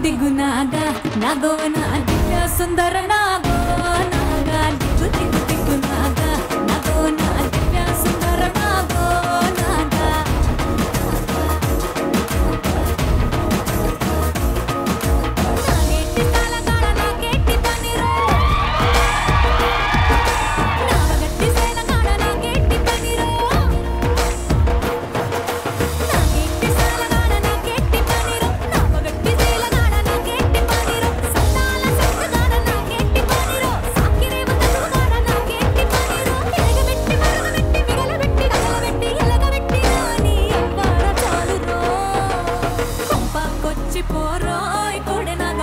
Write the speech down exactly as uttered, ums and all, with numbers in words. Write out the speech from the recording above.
దిగు నాగా నాగో నా దివ్య సుందర నాగో నాగా దిగు దిగు దిగు నాగా నాగో నా దివ్య సుందర నాగో నాగా నాగేటి తాళగాడ నాగేటి పనిరో నాగట్టి సేలగాడ నాగేటి పనిరో నాగేటి సేలగాడ నాగేటి పనిరో నాగట్టి సేలగాడ నాగేటి పనిరో సంతాల సంతగాడ నాగేటి పనిరో సాకిరేవ తనుగాడ నాగేటి పనిరో ఎలగబెట్టి మరగబెట్టి మిగలబెట్టి నగలబెట్టి ఎలగబెట్టి నాని అవ్వార చాలురో కొంపకొచ్చి పోరోయ్ కొడెనా